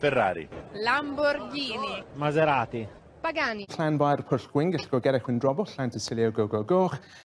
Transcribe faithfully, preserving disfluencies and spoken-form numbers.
Ferrari. Lamborghini. Maserati. Pagani. Llan Bair Pwll Gwing, ysgo gerech yn drobol, llan Sicilio go go goch,